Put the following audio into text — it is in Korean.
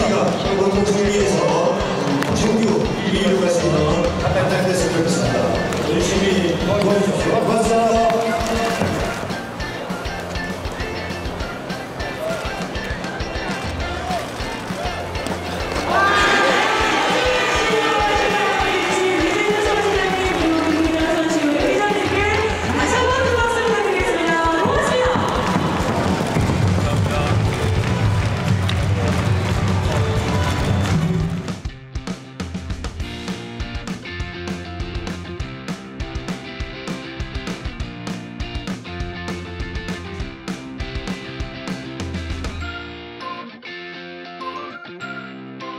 우리가 한국 정리에서 정규 1위를 갈 수 있는 답변 됐으면 좋겠습니다. 열심히 도와주십시오.